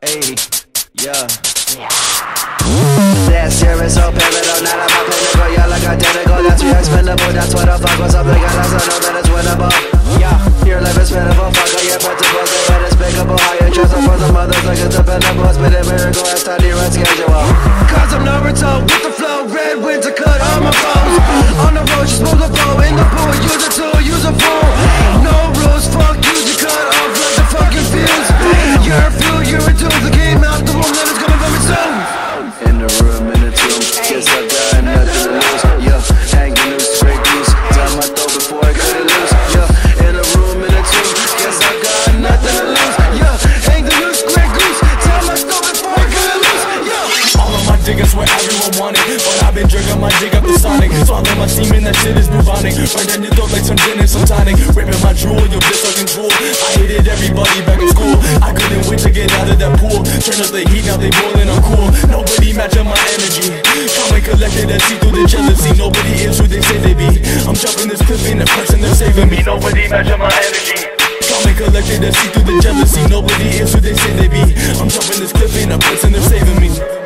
Ayy, yeah. This year is so pivotal, not on my pinnacle, yeah, like identical. That's we expendable, that's what the fuck was up, like I know that it's winnable. Yeah, your life is pitiful, fuck all your principles, they are despicable. How you trust them for the mothers, like it's dependable. Spit a miracle, it's time to run schedule. Cause I'm Naruto, with the flow, red winter cut on my foes. On the road, you smoke a foe, in the pool, use a tool, use a phone. No rules, fuck, use your cut off like the fucking fuse. You're a few, you're a tool, the game out the room, that is gonna come soon. In the room, in the tomb, guess I've got nothing to lose. Yeah, hanging loose, straight goose. Down my throat before I cut it loose. Yeah, in the room, in the tomb, guess I've got nothing to lose. Yeah, hang the loose, straight goose. Down my throat before I cut it loose. Yeah. All of my diggers where everyone wanted, but I've been drinking my dig up the sonic. So I let my semen, that shit is bubonic. Right down your throat like some gin and some tonic. Ripping my drool, your bitch sucking drool. I hated everybody back in school. I couldn't wait to get out of that pool. Turn up the heat, now they boiling, I'm cool. Nobody matching my energy. Calm and collected and see through the jealousy. Nobody is who they say they be. I'm jumping this clip in the person, they're saving me. Nobody matching my energy. Calm and collected and see through the jealousy. Nobody is who they say they be. I'm jumping this clip in the person, they're saving me.